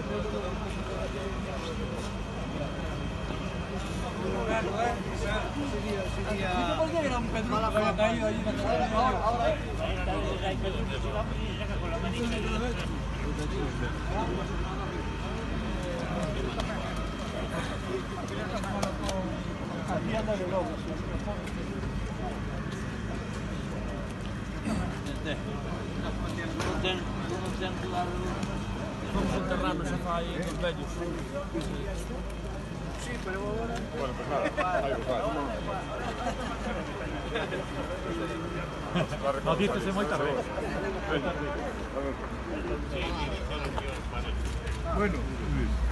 Vamos enterrarnos xa fai dos vellos. Sí, pero agora... Bueno, pues nada, aí os vai. No, dícese moita vez. Bueno, Luis.